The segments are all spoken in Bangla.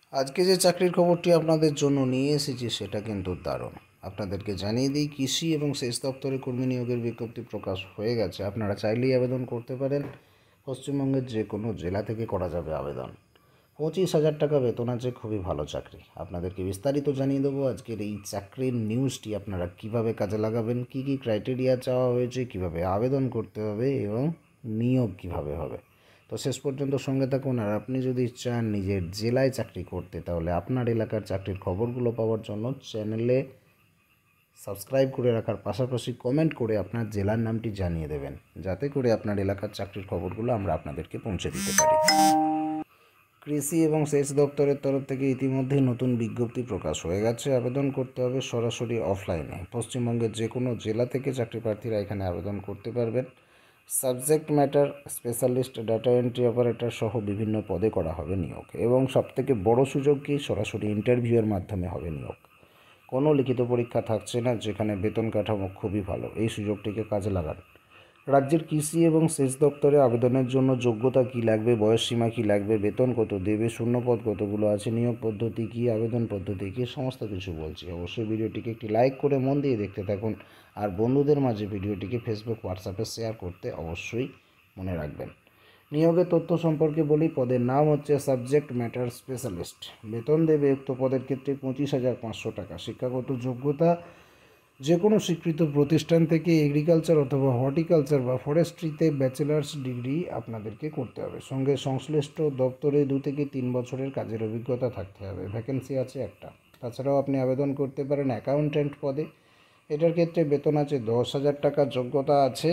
আজকে যে চাকরির খবরটি আপনাদের জন্য নিয়ে এসেছি সেটা কিন্তু দারুণ। আপনাদেরকে জানিয়ে দিই, কৃষি এবং সেচ দপ্তরে কর্মী নিয়োগের বিজ্ঞপ্তি প্রকাশ হয়ে গেছে। আপনারা চাইলেই আবেদন করতে পারেন। পশ্চিমবঙ্গের যে কোনো জেলা থেকে করা যাবে আবেদন। 25,000 টাকা বেতন আছে, খুবই ভালো চাকরি। আপনাদেরকে বিস্তারিত জানিয়ে দেবো আজকের এই চাকরির নিউজটি। আপনারা কিভাবে কাজে লাগাবেন, কি কি ক্রাইটেরিয়া চাওয়া হয়েছে, কিভাবে আবেদন করতে হবে এবং নিয়োগ কিভাবে হবে। তো শেষ পর্যন্ত সঙ্গে থাকুন। আর আপনি যদি চান নিজের জেলায় চাকরি করতে, তাহলে আপনার এলাকার চাকরির খবরগুলো পাওয়ার জন্য চ্যানেলে সাবস্ক্রাইব করে রাখার পাশাপাশি কমেন্ট করে আপনার জেলার নামটি জানিয়ে দেবেন, যাতে করে আপনার এলাকার চাকরির খবরগুলো আমরা আপনাদেরকে পৌঁছে দিতে পারি। কৃষি এবং সেচ দপ্তরের তরফ থেকে ইতিমধ্যেই নতুন বিজ্ঞপ্তি প্রকাশ হয়ে গেছে। আবেদন করতে হবে সরাসরি অফলাইনে। পশ্চিমবঙ্গের যে কোনো জেলা থেকে চাকরি প্রার্থীরা এখানে আবেদন করতে পারবেন। Subject matter specialist, data entry operator সহ বিভিন্ন পদে করা হবে নিয়োগ। এবং সবথেকে বড় সুযোগ কি, সরাসরি ইন্টারভিউয়ের মাধ্যমে হবে নিয়োগ। কোনো লিখিত পরীক্ষা থাকছে না, যেখানে বেতন কাঠামো খুবই ভালো। এই সুযোগটিকে কাজে লাগান। রাজ্যের কৃষি এবং সেচ দপ্তরে আবেদনের জন্য যোগ্যতা কী লাগবে, বয়সসীমা কী লাগবে, বেতন কত দেবে, শূন্যপদ কতগুলো আছে, নিয়োগ পদ্ধতি কী, আবেদন পদ্ধতি কী, সমস্ত কিছু বলছি। অবশ্যই ভিডিওটিকে একটি লাইক করে মন দিয়ে দেখতে থাকুন। আর বন্ধুদের মাঝে ভিডিওটিকে ফেসবুক, হোয়াটসঅ্যাপে শেয়ার করতে অবশ্যই মনে রাখবেন। নিয়োগের তথ্য সম্পর্কে বলি। পদের নাম হচ্ছে সাবজেক্ট ম্যাটার স্পেশালিস্ট। বেতন দেবে উক্ত পদের ক্ষেত্রে 25,500 টাকা। শিক্ষাগত যোগ্যতা যে কোনো স্বীকৃত প্রতিষ্ঠান থেকে এগ্রিকালচার অথবা হর্টিকালচার বা ফরেস্ট্রিতে ব্যাচেলার্স ডিগ্রি আপনাদেরকে করতে হবে। সঙ্গে সংশ্লিষ্ট দপ্তরে 2 থেকে 3 বছরের কাজের অভিজ্ঞতা থাকতে হবে। ভ্যাকেন্সি আছে একটা। তাছাড়াও আপনি আবেদন করতে পারেন অ্যাকাউন্ট্যান্ট পদে। এটার ক্ষেত্রে বেতন আছে 10,000 টাকা। যোগ্যতা আছে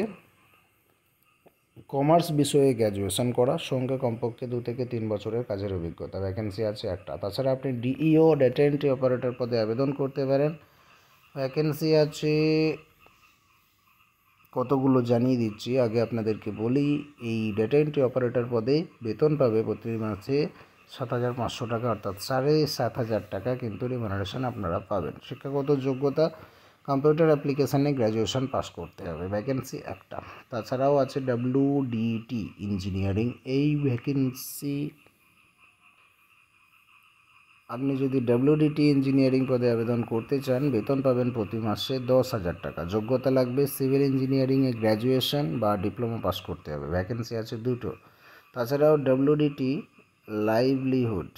কমার্স বিষয়ে গ্র্যাজুয়েশন করা, সঙ্গে কমপক্ষে 2 থেকে 3 বছরের কাজের অভিজ্ঞতা। ভ্যাকেন্সি আছে একটা। তাছাড়া আপনি ডিইও, ডেটা এন্ট্রি অপারেটর পদে আবেদন করতে পারেন। ভ্যাকেন্সি আছে কতগুলো জানিয়ে দিচ্ছি। আগে আপনাদেরকে বলি, এই ডেটা এন্ট্রি অপারেটর পদে বেতন পাবে প্রতি মাসে 7,500 টাকা, অর্থাৎ 7,500 টাকা কিন্তু রিমানারেশন আপনারা পাবেন। শিক্ষাগত যোগ্যতা কম্পিউটার অ্যাপ্লিকেশানে গ্র্যাজুয়েশন পাস করতে হবে। ভ্যাকেন্সি একটা। তাছাড়াও আছে WDT ইঞ্জিনিয়ারিং। এই ভ্যাকেন্সি আপনি যদি WDT ইঞ্জিনিয়ারিং পদে আবেদন করতে চান, বেতন পাবেন প্রতি মাসে 10,000 টাকা। যোগ্যতা লাগবে সিভিল ইঞ্জিনিয়ারিংয়ে গ্র্যাজুয়েশন বা ডিপ্লোমা পাস করতে হবে। ভ্যাকেন্সি আছে দুটো। তাছাড়াও WDT লাইভলিহুড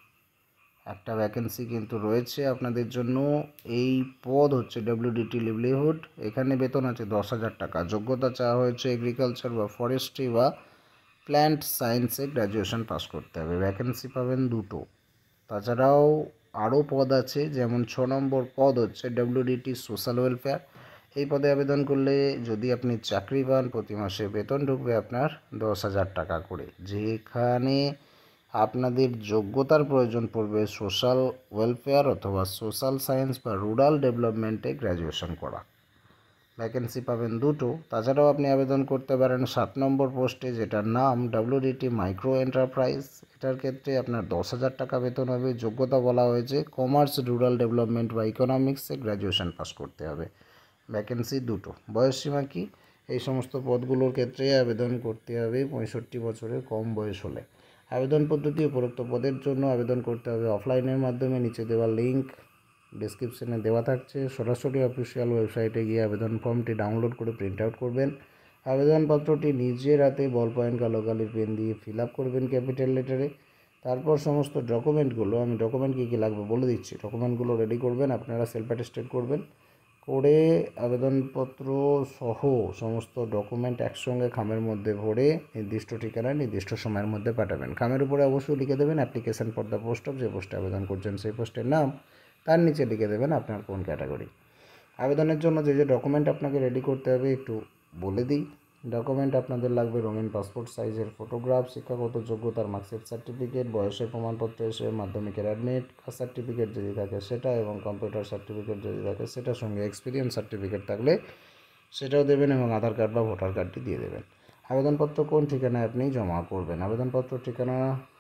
একটা ভ্যাকেন্সি কিন্তু রয়েছে আপনাদের জন্য। এই পদ হচ্ছে WDT লাইভলিহুড। এখানে বেতন আছে 10,000 টাকা। যোগ্যতা চাওয়া হয়েছে এগ্রিকালচার বা ফরেস্ট্রি বা প্ল্যান্ট সায়েন্সে গ্র্যাজুয়েশন পাস করতে হবে। ভ্যাকেন্সি পাবেন দুটো। তাছাড়াও আরও পদ আছে, যেমন 6 নম্বর পদ হচ্ছে WDT সোশ্যাল ওয়েলফেয়ার। এই পদে আবেদন করলে যদি আপনি চাকরি পান, প্রতি মাসে বেতন ঢুকবে আপনার 10,000 টাকা করে। যেখানে আপনাদের যোগ্যতার প্রয়োজন পড়বে সোশ্যাল ওয়েলফেয়ার অথবা সোশ্যাল সায়েন্স বা রুরাল ডেভেলপমেন্টে গ্র্যাজুয়েশন করা। ভ্যাকেন্সি পাবেন দুটো। তাছাড়াও আপনি আবেদন করতে পারেন 7 নম্বর পোস্টে, যেটার নাম WDT মাইক্রো এন্টারপ্রাইজ। এটার ক্ষেত্রে আপনার 10,000 টাকা বেতন হবে। যোগ্যতা বলা হয়েছে কমার্স, রুরাল ডেভেলপমেন্ট বা ইকোনমিক্সে গ্র্যাজুয়েশন পাস করতে হবে। ভ্যাকেন্সি দুটো। বয়সসীমা কি, এই সমস্ত পদগুলোর ক্ষেত্রে আবেদন করতে হবে 65 বছরের কম বয়স হলে। আবেদন পদ্ধতি, উপরোক্ত পদের জন্য আবেদন করতে হবে অফলাইনের মাধ্যমে। নিচে দেওয়া লিঙ্ক ডেসক্রিপশনে দেওয়া থাকছে। সরাসরি অফিসিয়াল ওয়েবসাইটে গিয়ে আবেদন ফর্মটি ডাউনলোড করে প্রিন্ট আউট করবেন। আবেদনপত্রটি নিজের হাতে বল পয়েন্ট কালো কালির পেন দিয়ে ফিল আপ করবেন ক্যাপিটাল লেটারে। তারপর সমস্ত ডকুমেন্টগুলো, আমি ডকুমেন্ট কী কী লাগবে বলে দিচ্ছি, ডকুমেন্টগুলো রেডি করবেন। আপনারা সেলফ অ্যাটেস্টেড করবেন, করে আবেদনপত্র সহ সমস্ত ডকুমেন্ট একসঙ্গে খামের মধ্যে ভরে নির্দিষ্ট ঠিকানায় নির্দিষ্ট সময়ের মধ্যে পাঠাবেন। খামের উপরে অবশ্যই লিখে দেবেন application for the post of, যে পোস্টে আবেদন করছেন সেই পোস্টের নাম। তার নিচে লিখে দেবেন আপনার কোন ক্যাটাগরি। আবেদনের জন্য যে যে ডকুমেন্ট আপনাকে রেডি করতে হবে একটু বলে দিই। ডকুমেন্ট আপনাদের লাগবে রঙিন পাসপোর্ট সাইজের ফটোগ্রাফ, শিক্ষাগত যোগ্যতার মার্কশিট সার্টিফিকেট, বয়সের প্রমাণপত্র হিসেবে মাধ্যমিকের অ্যাডমিট কাস্ট সার্টিফিকেট যদি থাকে সেটা, এবং কম্পিউটার সার্টিফিকেট যদি থাকে সেটার সঙ্গে এক্সপিরিয়েন্স সার্টিফিকেট থাকলে সেটাও দেবেন, এবং আধার কার্ড বা ভোটার কার্ডটি দিয়ে দেবেন। আবেদনপত্র কোন ঠিকানায় আপনি জমা করবেন? আবেদনপত্র ঠিকানা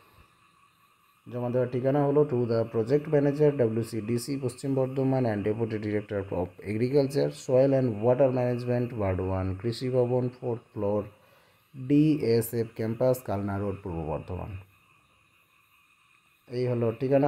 জমা দেওয়ার ঠিকানা হলো to the project manager WCDC পশ্চিম Bardhaman and deputy director of agriculture, soil and water management, ward 1, কৃষি ভবন, 4th floor, DSF campus, Kalna road, পূর্ব বর্ধমান। এই হলো ঠিকানা।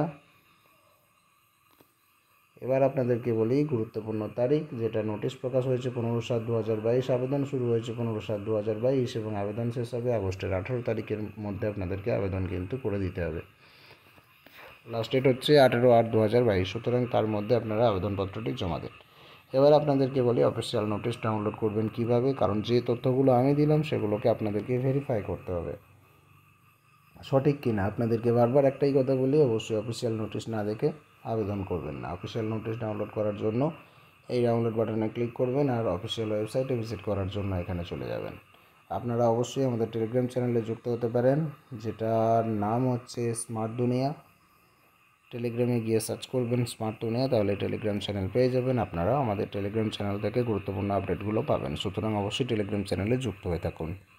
এবার আপনাদেরকে বলি গুরুত্বপূর্ণ তারিখ, যেটা নোটিশ প্রকাশ হয়েছে 15/7/2022, আবেদন শুরু হয়েছে 15/7/2022 এবং আবেদন শেষ হবে আগস্টের 18 তারিখের মধ্যে আপনাদেরকে আবেদন কিন্তু করে দিতে হবে। লাস্ট ডেট হচ্ছে 18/8/2022, সুতরাং তার মধ্যে আপনারা আবেদনপত্রটি জমা দেন। এবার আপনাদেরকে বলি অফিসিয়াল নোটিশ ডাউনলোড করবেন কিভাবে, কারণ যে তথ্যগুলো আমি দিলাম সেগুলোকে আপনাদেরকে ভেরিফাই করতে হবে সঠিক কিনা। আপনাদেরকে বারবার একটাই কথা বলি, অবশ্যই অফিসিয়াল নোটিশ না দেখে আবেদন করবেন না। অফিসিয়াল নোটিশ ডাউনলোড করার জন্য এই ডাউনলোড বাটনে ক্লিক করবেন আর অফিসিয়াল ওয়েবসাইটে ভিজিট করার জন্য এখানে চলে যাবেন। আপনারা অবশ্যই আমাদের টেলিগ্রাম চ্যানেলে যুক্ত হতে পারেন, যেটার নাম হচ্ছে স্মার্ট দুনিয়া। টেলিগ্রামে গিয়ে সার্চ করবেন স্মার্ট দুনিয়া, তাহলে টেলিগ্রাম চ্যানেল পেয়ে যাবেন। আপনারাও আমাদের টেলিগ্রাম চ্যানেল থেকে গুরুত্বপূর্ণ আপডেটগুলো পাবেন, সুতরাং অবশ্যই টেলিগ্রাম চ্যানেলে যুক্ত হয়ে থাকুন।